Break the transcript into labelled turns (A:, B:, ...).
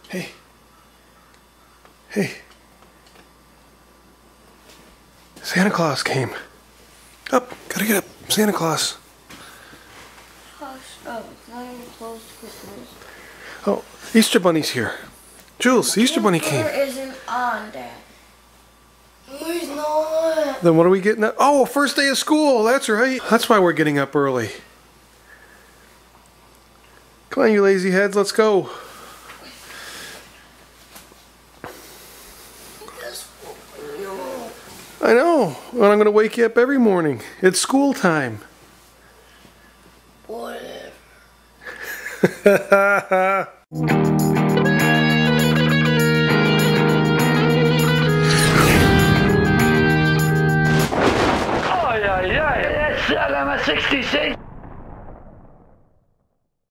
A: Hey. Hey. Santa Claus came. Up, gotta get up. Santa Claus.
B: Oh, it's not even close to Christmas.
A: Oh, Easter Bunny's here. Jules, the Easter Bunny came.
B: Isn't on, Dad. No, he's not.
A: Then what are we getting up? Oh, first day of school. That's right. That's why we're getting up early. Come on, you lazy heads. Let's go. I know. Well, I'm going to wake you up every morning. It's school time.
B: Whatever.
C: Oh, yeah, yeah. That's I'm a 66.